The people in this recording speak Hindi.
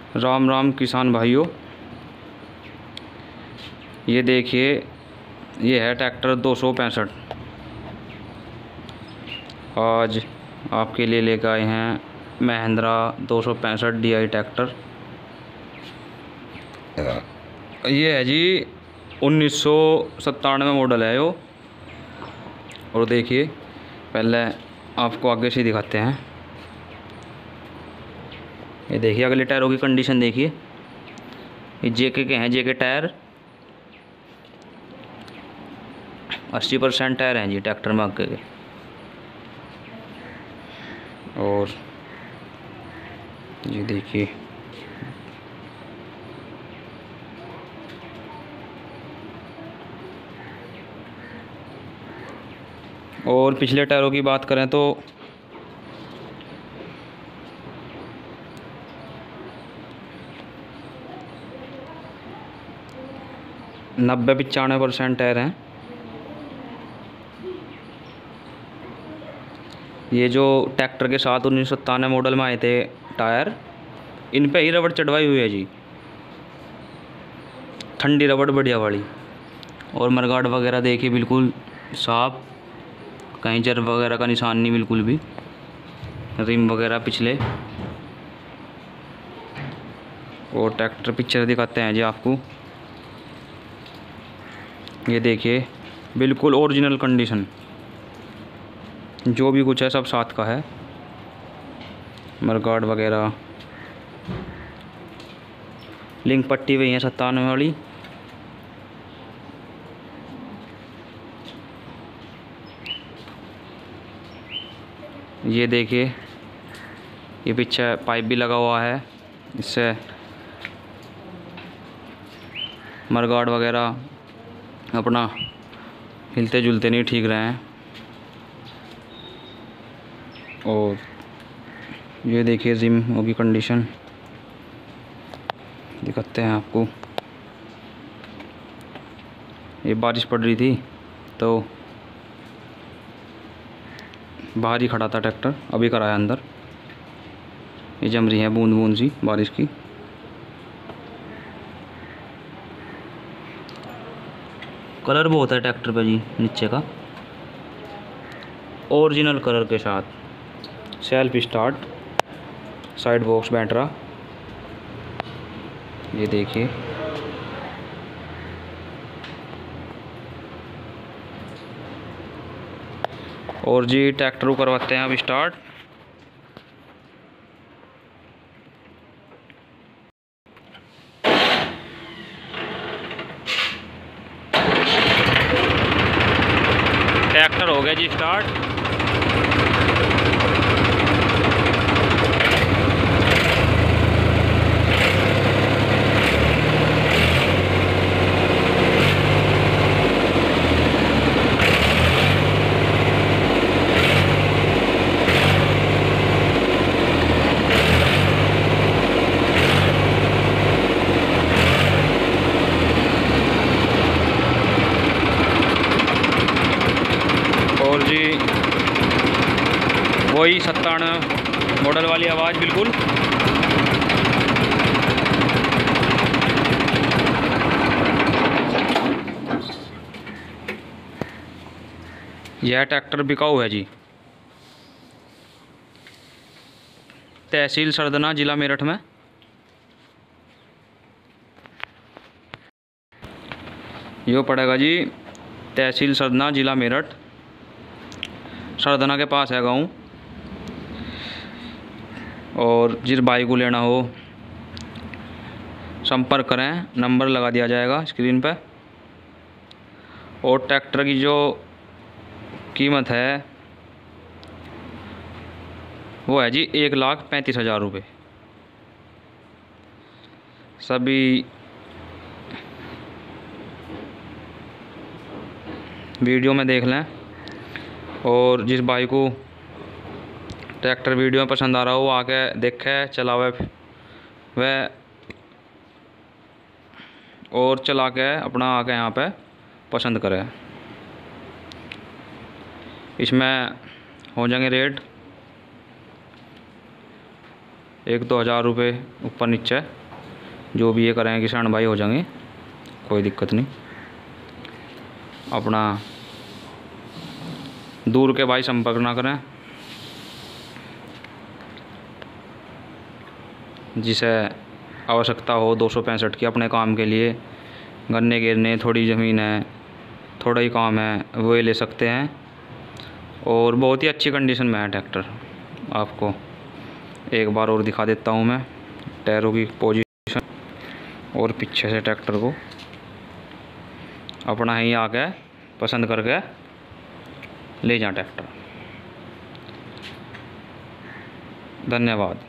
राम राम किसान भाइयों, ये देखिए, ये है ट्रैक्टर 265। आज आपके लिए लेकर आए हैं महिंद्रा 265 DI ट्रैक्टर। ये है जी 1997 मॉडल है यो। और देखिए, पहले आपको आगे से दिखाते हैं। ये देखिए अगले टायरों की कंडीशन देखिए। ये जेके के हैं, जेके टायर 80% टायर हैं जी ट्रैक्टर में आगे के। और ये देखिए, और पिछले टायरों की बात करें तो नब्बे 95% टायर हैं। ये जो ट्रैक्टर के साथ 1997 मॉडल में आए थे टायर, इन पे ही रबड़ चढ़वाई हुई है जी, ठंडी रबड़ बढ़िया वाली। और मरगाड वगैरह देखिए बिल्कुल साफ, कहीं जर वगैरह का निशान नहीं बिल्कुल भी। रिम वगैरह पिछले। और ट्रैक्टर पिक्चर दिखाते हैं जी आपको। ये देखिए बिल्कुल ओरिजिनल कंडीशन, जो भी कुछ है सब साथ का है। मरगाड वगैरह, लिंक पट्टी वही है 97 वाली। ये देखिए, ये पीछे पाइप भी लगा हुआ है, इससे मरगाड वगैरह अपना हिलते जुलते नहीं, ठीक रहे हैं। और ये देखिए जिम होगी कंडीशन, दिखाते हैं आपको। ये बारिश पड़ रही थी तो बाहर ही खड़ा था ट्रैक्टर, अभी कराया अंदर। ये जम रही है बूंद बूंद सी बारिश की। कलर बहुत है ट्रैक्टर पे जी, नीचे का ओरिजिनल कलर के साथ। सेल्फ स्टार्ट, साइड बॉक्स बैटरा। ये देखिए, और जी ट्रैक्टर को करवाते हैं अब स्टार्ट। ट्रैक्टर हो गया जी स्टार्ट। और जी वही 97 मॉडल वाली आवाज़ बिल्कुल। यह ट्रैक्टर बिकाऊ है जी, तहसील सरदना, ज़िला मेरठ में। यो पड़ेगा जी तहसील सरदना, ज़िला मेरठ। सरदना के पास है गाँव। और जिस भाई को लेना हो संपर्क करें, नंबर लगा दिया जाएगा स्क्रीन पर। और ट्रैक्टर की जो कीमत है वो है जी 1,35,000 रुपये। सभी वीडियो में देख लें। और जिस भाई को ट्रैक्टर वीडियो में पसंद आ रहा हो वो आके देखे, चलावे वह, और चला के अपना आके यहाँ पे पसंद करे। इसमें हो जाएंगे रेट 1-2 हज़ार रुपये ऊपर नीचे जो भी ये करेंगे किसान भाई हो जाएंगे, कोई दिक्कत नहीं। अपना दूर के भाई संपर्क ना करें। जिसे आवश्यकता हो 265 की अपने काम के लिए, गन्ने गिरने, थोड़ी ज़मीन है, थोड़ा ही काम है, वो ले सकते हैं। और बहुत ही अच्छी कंडीशन में है ट्रैक्टर। आपको एक बार और दिखा देता हूँ मैं टायरों की पोजीशन और पीछे से ट्रैक्टर को। अपना ही आके पसंद करके ले जाएं ट्रैक्टर। धन्यवाद।